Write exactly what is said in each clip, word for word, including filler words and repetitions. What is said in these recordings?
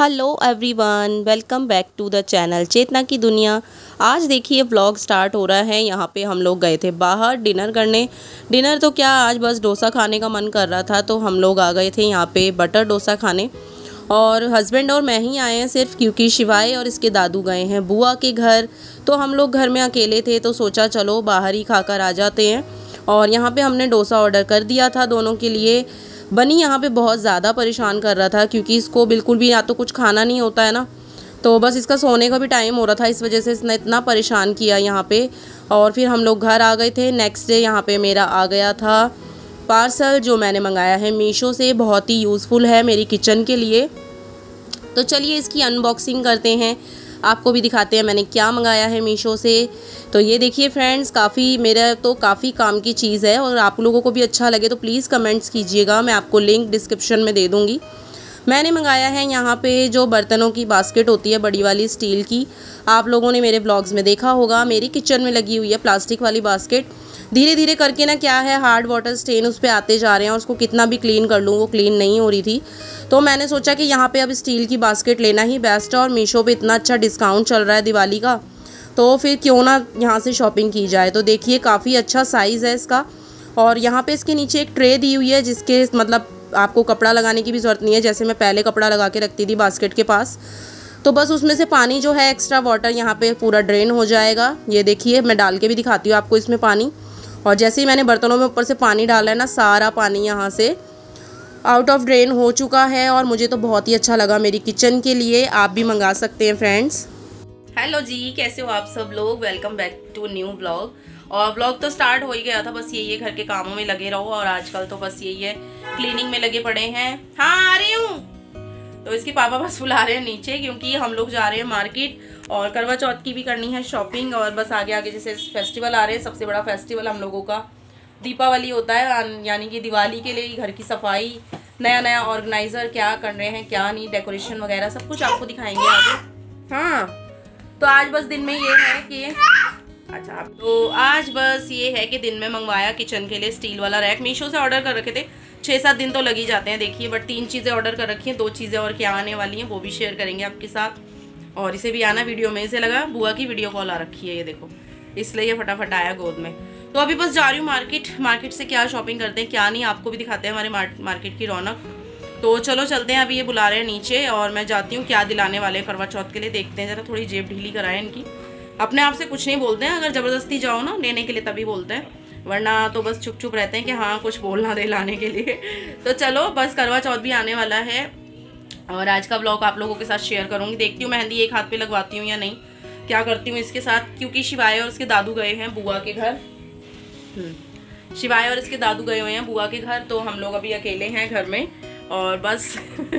Hello everyone, welcome back to the channel Chetna की दुनिया। आज देखिए व्लॉग स्टार्ट हो रहा है। यहाँ पे हम लोग गए थे बाहर डिनर करने। डिनर तो क्या, आज बस डोसा खाने का मन कर रहा था तो हम लोग आ गए थे यहाँ पे बटर डोसा खाने। और हस्बैंड और मैं ही आए हैं सिर्फ, क्योंकि शिवाय और इसके दादू गए हैं बुआ के घर। तो हम लोग घर में अकेले थे तो सोचा चलो बाहर ही खाकर आ जाते हैं। और यहाँ पे हमने डोसा ऑर्डर कर दिया था दोनों के लिए। बनी यहाँ पे बहुत ज़्यादा परेशान कर रहा था, क्योंकि इसको बिल्कुल भी या तो कुछ खाना नहीं होता है ना, तो बस इसका सोने का भी टाइम हो रहा था, इस वजह से इसने इतना परेशान किया यहाँ पे। और फिर हम लोग घर आ गए थे। नेक्स्ट डे यहाँ पे मेरा आ गया था पार्सल जो मैंने मंगाया है मीशो से। बहुत ही यूज़फुल है मेरी किचन के लिए। तो चलिए इसकी अनबॉक्सिंग करते हैं, आपको भी दिखाते हैं मैंने क्या मंगाया है मीशो से। तो ये देखिए फ्रेंड्स, काफ़ी मेरा तो काफ़ी काम की चीज़ है, और आप लोगों को भी अच्छा लगे तो प्लीज़ कमेंट्स कीजिएगा, मैं आपको लिंक डिस्क्रिप्शन में दे दूँगी। मैंने मंगाया है यहाँ पे जो बर्तनों की बास्केट होती है बड़ी वाली स्टील की। आप लोगों ने मेरे ब्लॉग्स में देखा होगा, मेरी किचन में लगी हुई है प्लास्टिक वाली बास्केट। धीरे धीरे करके ना क्या है, हार्ड वाटर स्टेन उस पर आते जा रहे हैं, और उसको कितना भी क्लीन कर लूँ वो क्लीन नहीं हो रही थी। तो मैंने सोचा कि यहाँ पे अब स्टील की बास्केट लेना ही बेस्ट है, और मीशो पे इतना अच्छा डिस्काउंट चल रहा है दिवाली का, तो फिर क्यों ना यहाँ से शॉपिंग की जाए। तो देखिए काफ़ी अच्छा साइज़ है इसका। और यहाँ पे इसके नीचे एक ट्रे दी हुई है, जिसके मतलब आपको कपड़ा लगाने की भी ज़रूरत नहीं है, जैसे मैं पहले कपड़ा लगा के रखती थी बास्केट के पास। तो बस उसमें से पानी जो है एक्स्ट्रा वाटर यहाँ पे पूरा ड्रेन हो जाएगा। ये देखिए मैं डाल के भी दिखाती हूँ आपको इसमें पानी। और जैसे ही मैंने बर्तनों में ऊपर से पानी डाला है ना, सारा पानी यहाँ से आउट ऑफ ड्रेन हो चुका है। और मुझे तो बहुत ही अच्छा लगा मेरी किचन के लिए। आप भी मंगा सकते हैं फ्रेंड्स। हेलो जी, कैसे हो आप सब लोग? Welcome back to new vlog. और व्लॉग तो स्टार्ट हो ही गया था, बस यही है घर के कामों में लगे रहो। और आजकल तो बस यही है, क्लीनिंग में लगे पड़े हैं। हाँ आ रही हूँ। तो इसके पापा बस बुला रहे हैं नीचे, क्योंकि हम लोग जा रहे हैं मार्केट, और करवा चौथ की भी करनी है शॉपिंग। और बस आगे आगे जैसे फेस्टिवल आ रहे हैं, सबसे बड़ा फेस्टिवल हम लोगों का दीपावली होता है, यानी कि दिवाली के लिए घर की सफाई, नया नया ऑर्गेनाइज़र क्या कर रहे हैं क्या नहीं, डेकोरेशन वगैरह सब कुछ आपको दिखाएंगे आगे। हाँ तो आज बस दिन में ये है कि अच्छा, तो आज बस ये है कि दिन में मंगवाया किचन के लिए स्टील वाला रैक। मीशो से ऑर्डर कर रखे थे, छः सात दिन तो लग ही जाते हैं देखिए, बट तीन चीज़ें ऑर्डर कर रखी हैं, दो चीज़ें और क्या आने वाली हैं वो भी शेयर करेंगे आपके साथ। और इसे भी आना वीडियो में, इसे लगा बुआ की वीडियो कॉल आ रखी है, ये देखो, इसलिए ये फटाफट आया गोद में। तो अभी बस जा रही हूँ मार्केट। मार्केट से क्या शॉपिंग करते हैं क्या नहीं, आपको भी दिखाते हैं हमारे मार्केट की रौनक। तो चलो चलते हैं, अभी ये बुला रहे हैं नीचे, और मैं जाती हूँ क्या दिलाने वाले हैं करवा चौथ के लिए, देखते हैं ज़रा। थोड़ी जेब ढीली कराएं इनकी। अपने आप से कुछ नहीं बोलते हैं, अगर ज़बरदस्ती जाओ ना लेने के लिए तभी बोलते हैं, वरना तो बस चुप चुप रहते हैं कि हाँ कुछ बोलना दे लाने के लिए। तो चलो बस करवा चौथ भी आने वाला है, और आज का ब्लॉग आप लोगों के साथ शेयर करूँगी। देखती हूँ मेहंदी एक हाथ पे लगवाती हूँ या नहीं, क्या करती हूँ इसके साथ, क्योंकि शिवाय और उसके दादू गए हैं बुआ के घर। शिवाय और इसके दादू गए हुए हैं बुआ के घर, तो हम लोग अभी अकेले हैं घर में, और बस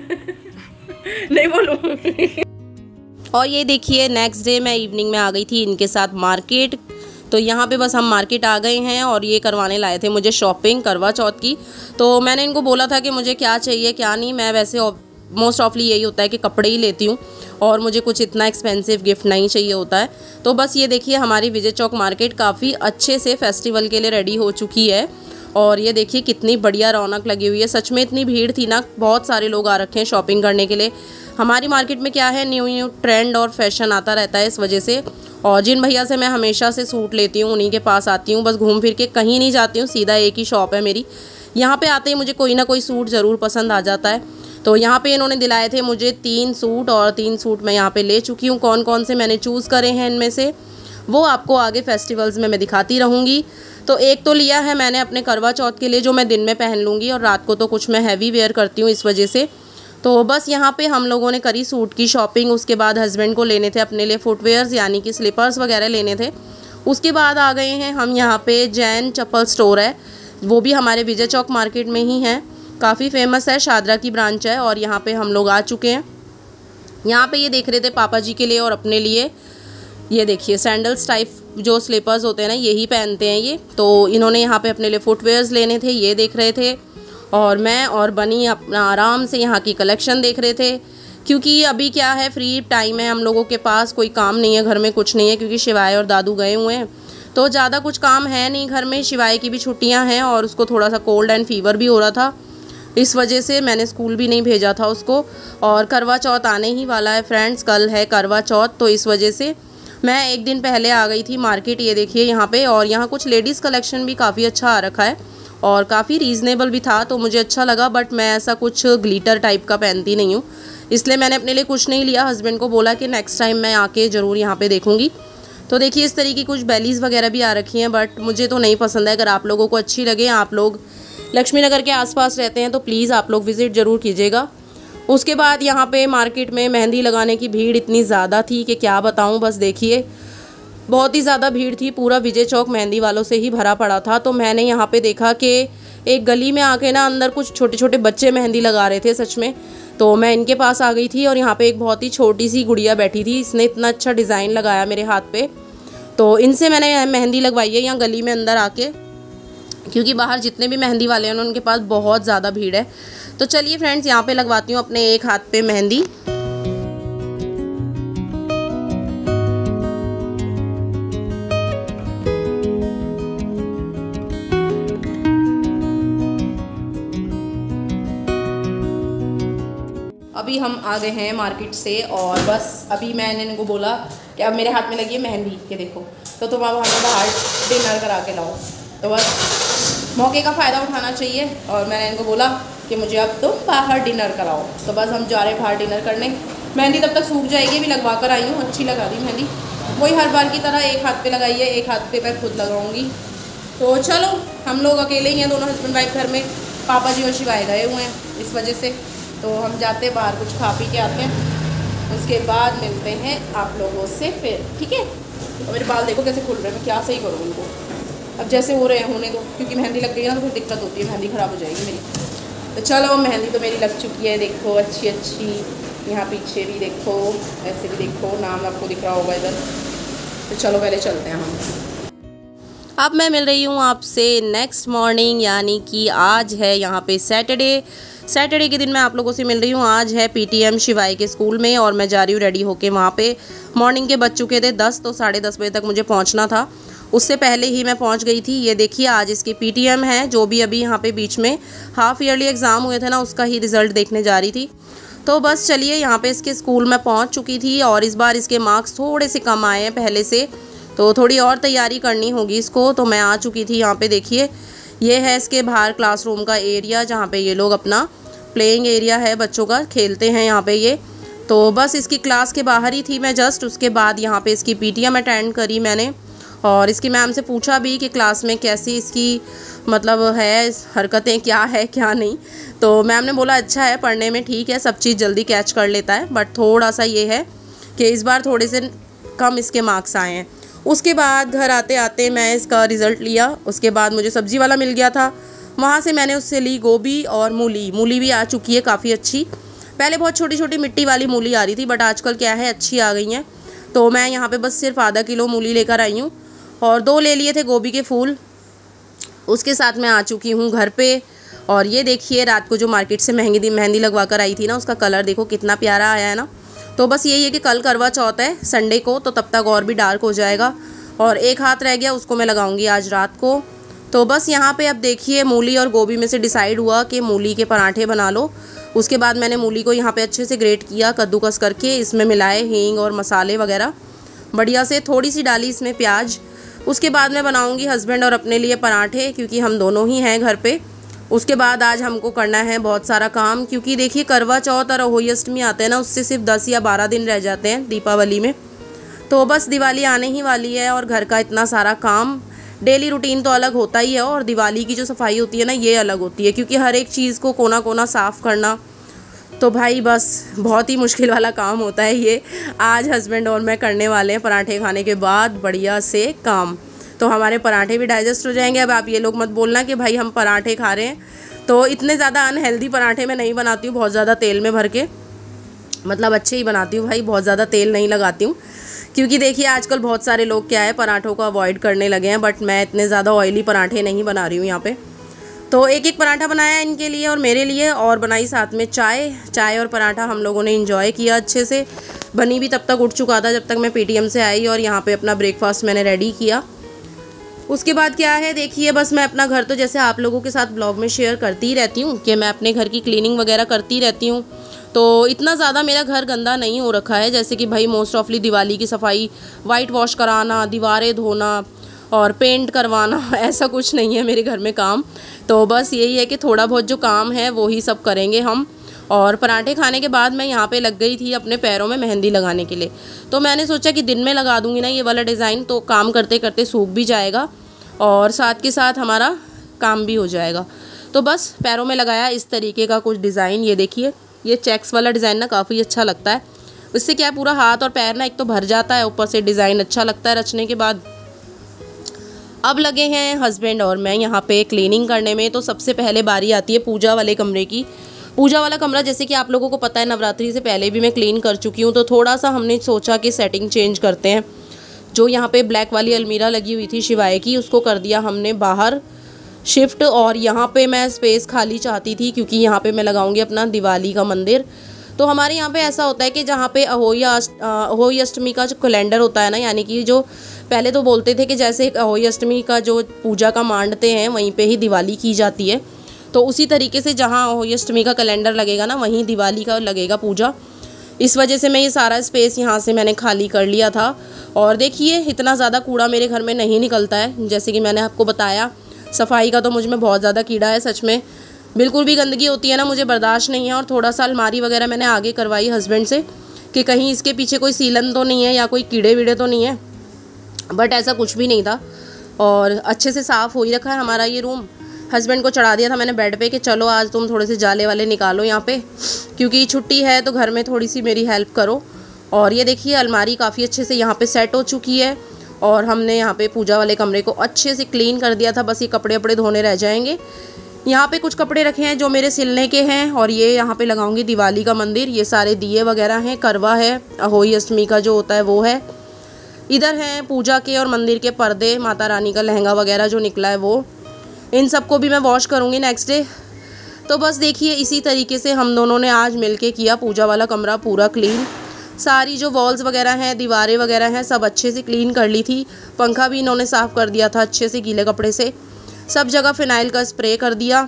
नहीं बोलूँ। और ये देखिए नेक्स्ट डे मैं इवनिंग में आ गई थी इनके साथ मार्केट। तो यहाँ पे बस हम मार्केट आ गए हैं, और ये करवाने लाए थे मुझे शॉपिंग करवा चौथ की। तो मैंने इनको बोला था कि मुझे क्या चाहिए क्या नहीं, मैं वैसे मोस्ट ऑफली यही होता है कि कपड़े ही लेती हूँ, और मुझे कुछ इतना एक्सपेंसिव गिफ्ट नहीं चाहिए होता है। तो बस ये देखिए हमारी विजय चौक मार्केट काफ़ी अच्छे से फेस्टिवल के लिए रेडी हो चुकी है। और ये देखिए कितनी बढ़िया रौनक लगी हुई है, सच में इतनी भीड़ थी ना, बहुत सारे लोग आ रखे हैं शॉपिंग करने के लिए। हमारी मार्केट में क्या है, न्यू न्यू ट्रेंड और फैशन आता रहता है, इस वजह से। और जिन भैया से मैं हमेशा से सूट लेती हूँ उन्हीं के पास आती हूँ, बस घूम फिर के कहीं नहीं जाती हूँ, सीधा एक ही शॉप है मेरी। यहाँ पे आते ही मुझे कोई ना कोई सूट ज़रूर पसंद आ जाता है। तो यहाँ पे इन्होंने दिलाए थे मुझे तीन सूट, और तीन सूट मैं यहाँ पे ले चुकी हूँ। कौन कौन से मैंने चूज़ करे हैं इनमें से वो आपको आगे फेस्टिवल्स में मैं दिखाती रहूँगी। तो एक तो लिया है मैंने अपने करवा चौथ के लिए, जो मैं दिन में पहन लूँगी, और रात को तो कुछ मैं हैवी वेयर करती हूँ इस वजह से। तो बस यहाँ पे हम लोगों ने करी सूट की शॉपिंग। उसके बाद हस्बैंड को लेने थे अपने लिए फुटवेयर्स, यानी कि स्लीपर्स वगैरह लेने थे। उसके बाद आ गए हैं हम यहाँ पे जैन चप्पल स्टोर है, वो भी हमारे विजय चौक मार्केट में ही है, काफ़ी फेमस है, शादरा की ब्रांच है। और यहाँ पे हम लोग आ चुके हैं। यहाँ पे ये देख रहे थे पापा जी के लिए और अपने लिए, ये देखिए सैंडल्स टाइप जो स्लीपर्स होते हैं ना, यही पहनते हैं ये। तो इन्होंने यहाँ पे अपने लिए फुटवेयर्स लेने थे, ये देख रहे थे। और मैं और बनी अपना आराम से यहाँ की कलेक्शन देख रहे थे, क्योंकि अभी क्या है, फ्री टाइम है हम लोगों के पास, कोई काम नहीं है घर में, कुछ नहीं है, क्योंकि शिवाय और दादू गए हुए हैं, तो ज़्यादा कुछ काम है नहीं घर में। शिवाय की भी छुट्टियाँ हैं, और उसको थोड़ा सा कोल्ड एंड फीवर भी हो रहा था, इस वजह से मैंने स्कूल भी नहीं भेजा था उसको। और करवा चौथ आने ही वाला है फ्रेंड्स, कल है करवा चौथ, तो इस वजह से मैं एक दिन पहले आ गई थी मार्केट। ये देखिए यहाँ पे, और यहाँ कुछ लेडीज़ कलेक्शन भी काफ़ी अच्छा आ रखा है और काफ़ी रीज़नेबल भी था, तो मुझे अच्छा लगा। बट मैं ऐसा कुछ ग्लिटर टाइप का पहनती नहीं हूँ, इसलिए मैंने अपने लिए कुछ नहीं लिया। हस्बैंड को बोला कि नेक्स्ट टाइम मैं आके ज़रूर यहाँ पे देखूँगी। तो देखिए इस तरीके की कुछ बेलीज़ वगैरह भी आ रखी हैं, बट मुझे तो नहीं पसंद है। अगर आप लोगों को अच्छी लगे, आप लोग लक्ष्मी नगर के आसपास रहते हैं, तो प्लीज़ आप लोग विज़िट ज़रूर कीजिएगा। उसके बाद यहाँ पे मार्केट में मेहंदी लगाने की भीड़ इतनी ज़्यादा थी कि क्या बताऊँ। बस देखिए बहुत ही ज़्यादा भीड़ थी, पूरा विजय चौक मेहंदी वालों से ही भरा पड़ा था। तो मैंने यहाँ पे देखा कि एक गली में आके ना अंदर कुछ छोटे छोटे बच्चे मेहंदी लगा रहे थे सच में। तो मैं इनके पास आ गई थी और यहाँ पे एक बहुत ही छोटी सी गुड़िया बैठी थी, इसने इतना अच्छा डिज़ाइन लगाया मेरे हाथ पे। तो इनसे मैंने मेहंदी लगवाई है यहाँ गली में अंदर आके, क्योंकि बाहर जितने भी मेहंदी वाले हैं उनके पास बहुत ज़्यादा भीड़ है। तो चलिए फ्रेंड्स, यहाँ पे लगवाती हूँ अपने एक हाथ पे मेहंदी। अभी हम आ गए हैं मार्केट से और बस अभी मैंने इनको बोला कि अब मेरे हाथ में लगी है मेहंदी के देखो, तो तुम अब हमें बाहर डिनर करा के लाओ। तो बस मौके का फ़ायदा उठाना चाहिए और मैंने इनको बोला कि मुझे अब तुम बाहर डिनर कराओ। तो बस हम जा रहे हैं बाहर डिनर करने। मेहंदी तब तक सूख जाएगी, अभी लगवा कर आई हूँ, अच्छी लगा दी मेहंदी। वही हर बार की तरह एक हाथ पे लगाई है, एक हाथ पे मैं खुद लगाऊंगी। तो चलो, हम लोग अकेले ही हैं, दोनों हस्बैंड वाइफ घर में। पापा जी और शिवाय गए हुए हैं, इस वजह से तो हम जाते बाहर कुछ खा पी के आते हैं, उसके बाद मिलते हैं आप लोगों से फिर, ठीक है। और मेरे बाल देखो कैसे खुल रहे हैं, मैं क्या सही करूँ उनको। अब जैसे हो रहे हैं होने दो, क्योंकि मेहंदी लग गई ना तो फिर दिक्कत होती है, मेहंदी ख़राब हो जाएगी मेरी। तो चलो, मेहंदी तो मेरी लग चुकी है, देखो अच्छी अच्छी। यहाँ पीछे भी देखो, ऐसे भी देखो, नाम आपको दिख रहा होगा इधर। तो चलो पहले चलते हैं हम। अब मैं मिल रही हूँ आपसे नेक्स्ट मॉर्निंग, यानी कि आज है यहाँ पे सैटरडे। सैटरडे के दिन मैं आप लोगों से मिल रही हूँ। आज है पीटीएम शिवाई के स्कूल में और मैं जा रही हूँ रेडी होके वहाँ पे। मॉर्निंग के बज चुके थे दस, तो साढ़े दस बजे तक मुझे पहुँचना था, उससे पहले ही मैं पहुँच गई थी। ये देखिए आज इसके पीटीएम है, जो भी अभी यहाँ पे बीच में हाफ ईयरली एग्ज़ाम हुए थे ना, उसका ही रिज़ल्ट देखने जा रही थी। तो बस चलिए, यहाँ पे इसके स्कूल में पहुँच चुकी थी और इस बार इसके मार्क्स थोड़े से कम आए हैं पहले से, तो थोड़ी और तैयारी करनी होगी इसको। तो मैं आ चुकी थी यहाँ पे। देखिए ये है इसके बाहर क्लासरूम का एरिया, जहाँ पे ये लोग अपना प्लेइंग एरिया है, बच्चों का खेलते हैं यहाँ पे ये। तो बस इसकी क्लास के बाहर ही थी मैं जस्ट। उसके बाद यहाँ पे इसकी पीटीएम अटेंड करी मैंने और इसकी मैम से पूछा भी कि क्लास में कैसी इसकी मतलब है हरकतें, क्या है क्या नहीं। तो मैम ने बोला अच्छा है, पढ़ने में ठीक है, सब चीज़ जल्दी कैच कर लेता है, बट थोड़ा सा ये है कि इस बार थोड़े से कम इसके मार्क्स आए हैं। उसके बाद घर आते आते मैं इसका रिज़ल्ट लिया। उसके बाद मुझे सब्ज़ी वाला मिल गया था, वहाँ से मैंने उससे ली गोभी और मूली। मूली भी आ चुकी है काफ़ी अच्छी। पहले बहुत छोटी छोटी मिट्टी वाली मूली आ रही थी, बट आजकल क्या है अच्छी आ गई हैं। तो मैं यहाँ पे बस सिर्फ आधा किलो मूली लेकर आई हूँ और दो ले लिए थे गोभी के फूल। उसके साथ मैं आ चुकी हूँ घर पे। और ये देखिए रात को जो मार्केट से मेहंदी मेहंदी लगवा कर आई थी ना, उसका कलर देखो कितना प्यारा आया है ना। तो बस यही है कि कल करवा चौथ है संडे को, तो तब तक और भी डार्क हो जाएगा। और एक हाथ रह गया, उसको मैं लगाऊंगी आज रात को। तो बस यहाँ पे अब देखिए मूली और गोभी में से डिसाइड हुआ कि मूली के पराठे बना लो। उसके बाद मैंने मूली को यहाँ पे अच्छे से ग्रेट किया कद्दूकस करके, इसमें मिलाए हींग और मसाले वगैरह बढ़िया से, थोड़ी सी डाली इसमें प्याज। उसके बाद मैं बनाऊँगी हस्बैंड और अपने लिए पराठे, क्योंकि हम दोनों ही हैं घर पे। उसके बाद आज हमको करना है बहुत सारा काम, क्योंकि देखिए करवा चौथ और अहोई अष्टमी आते हैं ना, उससे सिर्फ दस या बारह दिन रह जाते हैं दीपावली में। तो बस दिवाली आने ही वाली है और घर का इतना सारा काम, डेली रूटीन तो अलग होता ही है और दिवाली की जो सफाई होती है ना, ये अलग होती है, क्योंकि हर एक चीज़ को कोना कोना साफ़ करना, तो भाई बस बहुत ही मुश्किल वाला काम होता है ये। आज हस्बैंड और मैं करने वाले हैं पराठे खाने के बाद बढ़िया से काम, तो हमारे पराठे भी डाइजेस्ट हो जाएंगे। अब आप ये लोग मत बोलना कि भाई हम पराठे खा रहे हैं, तो इतने ज़्यादा अनहेल्दी पराठे मैं नहीं बनाती हूँ बहुत ज़्यादा तेल में भर के, मतलब अच्छे ही बनाती हूँ भाई, बहुत ज़्यादा तेल नहीं लगाती हूँ। क्योंकि देखिए आजकल बहुत सारे लोग क्या है पराठों को अवॉइड करने लगे हैं, बट मैं इतने ज़्यादा ऑयली पराठे नहीं बना रही हूँ यहाँ पे। तो एक एक पराठा बनाया इनके लिए और मेरे लिए, और बनाई साथ में चाय। चाय और पराठा हम लोगों ने इंजॉय किया अच्छे से। बनी भी तब तक उठ चुका था जब तक मैं पीटीएम से आई, और यहाँ पे अपना ब्रेकफास्ट मैंने रेडी किया। उसके बाद क्या है देखिए, बस मैं अपना घर तो जैसे आप लोगों के साथ ब्लॉग में शेयर करती ही रहती हूँ कि मैं अपने घर की क्लीनिंग वगैरह करती रहती हूँ। तो इतना ज़्यादा मेरा घर गंदा नहीं हो रखा है, जैसे कि भाई मोस्ट ऑफली दिवाली की सफाई, वाइट वॉश कराना, दीवारें धोना और पेंट करवाना, ऐसा कुछ नहीं है मेरे घर में काम। तो बस यही है कि थोड़ा बहुत जो काम है वो ही सब करेंगे हम। और पराठे खाने के बाद मैं यहाँ पे लग गई थी अपने पैरों में मेहंदी लगाने के लिए। तो मैंने सोचा कि दिन में लगा दूँगी ना ये वाला डिज़ाइन, तो काम करते करते सूख भी जाएगा और साथ के साथ हमारा काम भी हो जाएगा। तो बस पैरों में लगाया इस तरीके का कुछ डिज़ाइन। ये देखिए, ये चेक्स वाला डिज़ाइन ना काफ़ी अच्छा लगता है। इससे क्या है, पूरा हाथ और पैर ना एक तो भर जाता है, ऊपर से डिज़ाइन अच्छा लगता है रचने के बाद। अब लगे हैं हस्बैंड और मैं यहाँ पे क्लीनिंग करने में। तो सबसे पहले बारी आती है पूजा वाले कमरे की। पूजा वाला कमरा जैसे कि आप लोगों को पता है, नवरात्रि से पहले भी मैं क्लीन कर चुकी हूँ। तो थोड़ा सा हमने सोचा कि सेटिंग चेंज करते हैं। जो यहाँ पे ब्लैक वाली अलमीरा लगी हुई थी शिवाय की, उसको कर दिया हमने बाहर शिफ्ट। और यहाँ पे मैं स्पेस खाली चाहती थी क्योंकि यहाँ पे मैं लगाऊंगी अपना दिवाली का मंदिर। तो हमारे यहाँ पे ऐसा होता है कि जहाँ पे अहोई अहोई अष्टमी का जो कैलेंडर होता है ना, यानी कि जो पहले तो बोलते थे कि जैसे अहोई अष्टमी का जो पूजा का मांडते हैं वहीं पे ही दिवाली की जाती है, तो उसी तरीके से जहाँ अहोई अष्टमी का कैलेंडर लगेगा ना, वहीं दिवाली का लगेगा पूजा। इस वजह से मैं ये सारा स्पेस यहाँ से मैंने खाली कर लिया था। और देखिए, इतना ज़्यादा कूड़ा मेरे घर में नहीं निकलता है, जैसे कि मैंने आपको बताया। सफाई का तो मुझ में बहुत ज़्यादा कीड़ा है, सच में बिल्कुल भी गंदगी होती है ना मुझे बर्दाश्त नहीं है। और थोड़ा सा अलमारी वगैरह मैंने आगे करवाई हस्बैंड से कि कहीं इसके पीछे कोई सीलन तो नहीं है या कोई कीड़े वीड़े तो नहीं है, बट ऐसा कुछ भी नहीं था। और अच्छे से साफ़ हो ही रखा है हमारा ये रूम। हस्बैंड को चढ़ा दिया था मैंने बेड पे कि चलो आज तुम थोड़े से जाले वाले निकालो यहाँ पे, क्योंकि छुट्टी है तो घर में थोड़ी सी मेरी हेल्प करो। और ये देखिए, अलमारी काफ़ी अच्छे से यहाँ पे सेट हो चुकी है। और हमने यहाँ पे पूजा वाले कमरे को अच्छे से क्लीन कर दिया था। बस ये कपड़े वपड़े धोने रह जाएंगे। यहाँ पे कुछ कपड़े रखे हैं जो मेरे सिलने के हैं। और ये यहाँ पे लगाऊंगी दिवाली का मंदिर। ये सारे दिए वगैरह हैं, करवा है, अहोई अष्टमी का जो होता है वो है। इधर हैं पूजा के और मंदिर के पर्दे, माता रानी का लहंगा वगैरह जो निकला है वो। इन सबको भी मैं वॉश करूँगी नेक्स्ट डे। तो बस देखिए, इसी तरीके से हम दोनों ने आज मिलके किया पूजा वाला कमरा पूरा क्लीन। सारी जो वॉल्स वगैरह हैं, दीवारें वगैरह हैं, सब अच्छे से क्लीन कर ली थी। पंखा भी इन्होंने साफ़ कर दिया था अच्छे से गीले कपड़े से। सब जगह फिनाइल का स्प्रे कर दिया।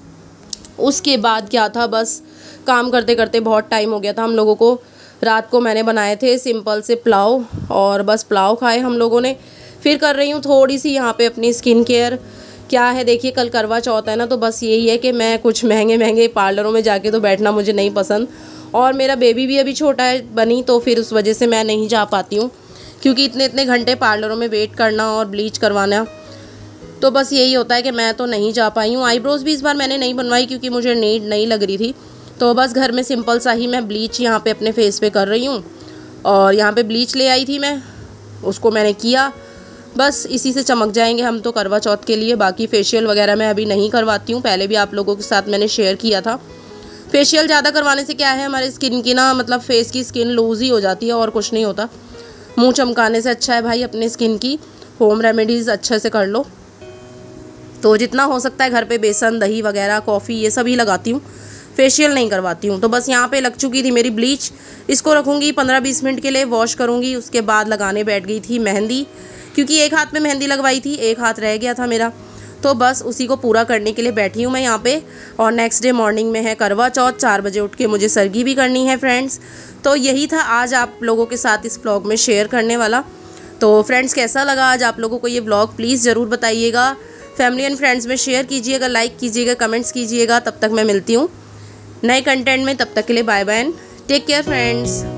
उसके बाद क्या था, बस काम करते करते बहुत टाइम हो गया था हम लोगों को। रात को मैंने बनाए थे सिंपल से पुलाव, और बस पुलाव खाए हम लोगों ने। फिर कर रही हूँ थोड़ी सी यहाँ पे अपनी स्किन केयर। क्या है देखिए, कल करवा चौथ है ना, तो बस यही है कि मैं कुछ महंगे महंगे पार्लरों में जाके तो बैठना मुझे नहीं पसंद। और मेरा बेबी भी अभी छोटा है बनी, तो फिर उस वजह से मैं नहीं जा पाती हूँ, क्योंकि इतने इतने घंटे पार्लरों में वेट करना और ब्लीच करवाना। तो बस यही होता है कि मैं तो नहीं जा पाई हूँ। आईब्रोज़ भी इस बार मैंने नहीं बनवाई क्योंकि मुझे नीड नहीं लग रही थी। तो बस घर में सिंपल सा ही मैं ब्लीच यहाँ पे अपने फेस पे कर रही हूँ। और यहाँ पे ब्लीच ले आई थी मैं, उसको मैंने किया। बस इसी से चमक जाएंगे हम तो करवा चौथ के लिए। बाकी फेशियल वगैरह मैं अभी नहीं करवाती हूँ, पहले भी आप लोगों के साथ मैंने शेयर किया था। फेशियल ज़्यादा करवाने से क्या है, हमारे स्किन की ना, मतलब फेस की स्किन लूज ही हो जाती है और कुछ नहीं होता। मुंह चमकाने से अच्छा है भाई अपने स्किन की होम रेमेडीज़ अच्छे से कर लो। तो जितना हो सकता है घर पे बेसन, दही वगैरह, कॉफ़ी, ये सभी लगाती हूँ, फेशियल नहीं करवाती हूँ। तो बस यहाँ पे लग चुकी थी मेरी ब्लीच। इसको रखूँगी पंद्रह बीस मिनट के लिए, वॉश करूँगी। उसके बाद लगाने बैठ गई थी मेहंदी, क्योंकि एक हाथ में मेहंदी लगवाई थी, एक हाथ रह गया था मेरा। तो बस उसी को पूरा करने के लिए बैठी हूँ मैं यहाँ पे। और नेक्स्ट डे मॉर्निंग में है करवा चौथ, चार बजे उठ के मुझे सरगी भी करनी है फ्रेंड्स। तो यही था आज आप लोगों के साथ इस व्लॉग में शेयर करने वाला। तो फ्रेंड्स, कैसा लगा आज आप लोगों को ये व्लॉग, प्लीज़ ज़रूर बताइएगा। फैमिली एंड फ्रेंड्स में शेयर कीजिएगा, लाइक कीजिएगा, कमेंट्स कीजिएगा। तब तक मैं मिलती हूँ नए कंटेंट में, तब तक के लिए bye bye and take care friends.